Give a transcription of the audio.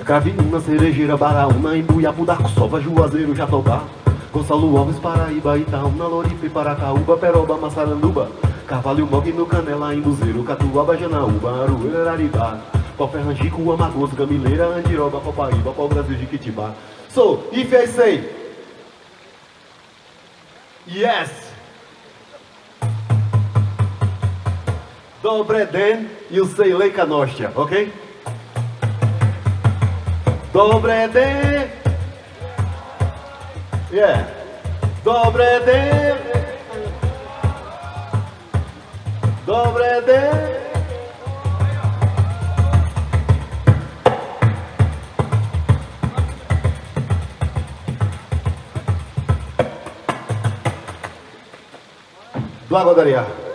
Cravinhuna, Cerejeira, Baraúna, Embuiapu, Sova, Juazeiro, Jatobá, Gonçalo Alves, Paraíba, Itaúna, Loripe, Paracaúba, Peroba, Massaranduba, Carvalho, Mogue, no Canela, Embuzeiro, Catuaba, Janaúba, Arueira, Araribá, Pau Ferrangico, Amagoso, Gamileira, Andiroba, Copaíba, Pau Brasil, Jiquitibá. So, if I say yes, dobre den, you say Leica Nostra, ok? Dobre den, yeah, dobre den, dobre den. Благодаря.